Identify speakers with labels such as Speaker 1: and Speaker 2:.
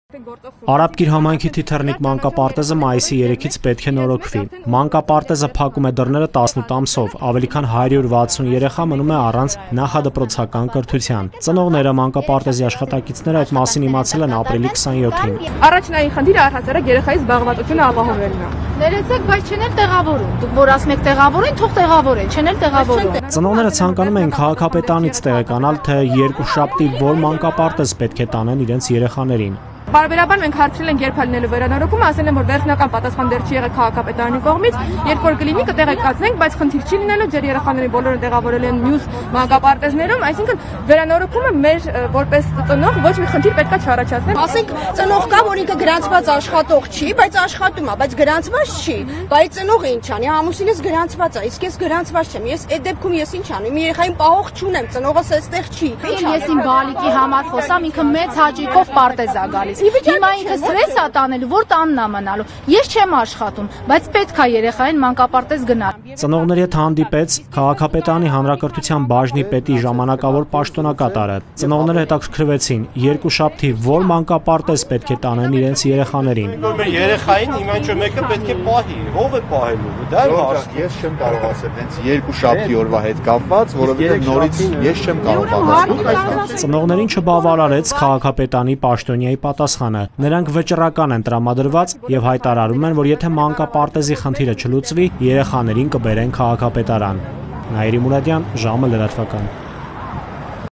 Speaker 1: Արաբկիր համայնքի թիթեռնիկ մանկապարտեզը մայիսի 3-ից պետք է նորոգվի։ Մանկապարտեզը փակում է դռները 18 ամսով, ավելի քան 160 երեխա մնում է առանց նախադպրոցական կրթության։ Ծնողները, մանկապարտեզի աշխատակիցները այդ մասին իմացել են ապրիլի 27-ին։
Speaker 2: Առաջնային խնդիրը առհասարակ երեխայի զբաղվածությունը ապահովելն է։
Speaker 3: Ներեցեք, բայց չեն էլ տեղավորում։ Դուք որ ասում եք տեղավորեն, թող տեղավորեն, չեն էլ տեղավորում։
Speaker 1: Ծնողները ցանկանում են քաղաքապետանից տեղեկանալ, թե երկուշաբթի որ մանկապարտեզ պետք է տանեն իրենց երեխաներին։
Speaker 2: Բարբերաբար մենք հարցրել ենք երբ լինելու վերանորոգումը, ասել են որ վերջնական պատասխան դեռ չի եղել քաղաքապետարանի կողմից, երբ որ կլինի կտեղեկացնենք, բայց խնդիր չի լինելու, ձեր երեխաներին բոլորը տեղավորել են մյուս մանկապարտեզներում, այսինքն վերանորոգումը մեր որպես ծնող ոչ մի խնդիր պետքա չառաջացնի։
Speaker 4: Ասենք ծնող կա, որ ինքը գրանցված աշխատող չի, բայց աշխատում է, բայց գրանցված չի, բայց ծնողը ինչ անի, ամուսինս գրանցված է, իսկ ես գրանցված չեմ, ես այդ դեպքում ես ինչ անեմ, մի երեխային պահող չունեմ, ծնողս այստեղ չի։
Speaker 3: Ես իմ բալիկի համար խոսամ, ինքը մեծ հաճույքով պարտեզ է գալիս։ Հիմա ինքը ստրես է տանելու, որ տանն է մնալու։ Ես չեմ աշխատում, բայց պետք է երեխային մանկապարտեզ գնալ։
Speaker 1: Ծնողների հետ հանդիպեց քաղաքապետարանի հանրակրթության բաժնի պետի ժամանակավոր պաշտոնակատարը։ Ծնողները հետաքրքրվեցին, երկուշաբթի որ մանկապարտեզ պետք է տանեն իրենց երեխաներին։
Speaker 5: Երեխային հիմա ինչ մեկը պետք է պահի, ով է պահելու։ Դա է հարցը։
Speaker 6: Ես չեմ կարող ասել, հենց երկուշաբթի օրվա հետ կապված, որովհետև նորից ես չեմ կարող պատասխանել։
Speaker 1: Ծնողներին չբավարարեց քաղաքապետարանի պաշտոնյայի պատասխանը։ Նրանք վճռական են տրամադրված եւ հայտարարում են, որ եթե մանկապարտեզի խնդիրը չլուծվի, երեխաներին կբերեն քաղաքապետարան։ Նաիրի Մուրադյան, ժամը լրատվական։